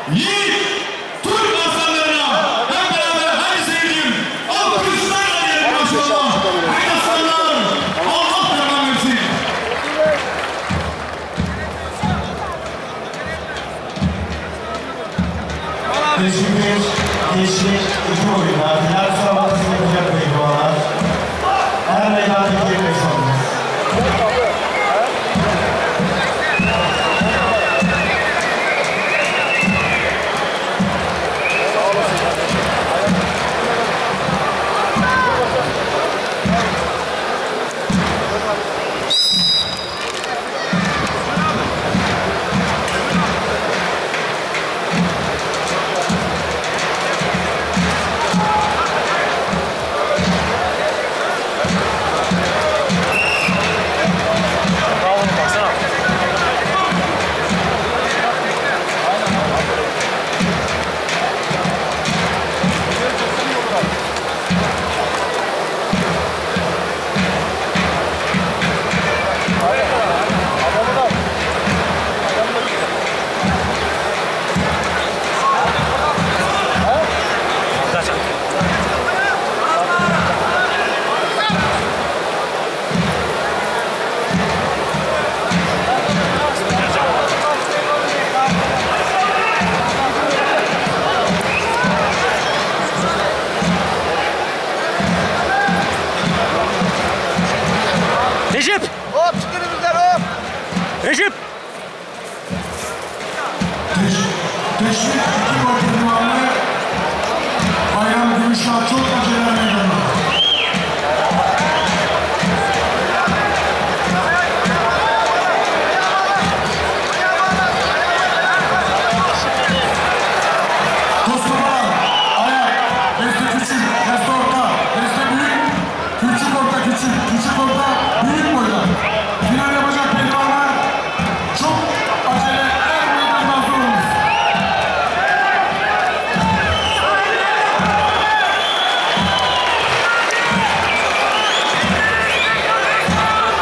Yiğit Türk aslanlarına hep beraber hadi sevdiğim alkışlarla diyelim maşallah. Haydi aslanlar. Allah devam etsin. Teşekkür geçti. İki oyunda. Final sonrası yapacak oyuncular. Her meydandaki 25 oldu. Recep! Hop çıkın önümüzden hop! Recep! Teşekkür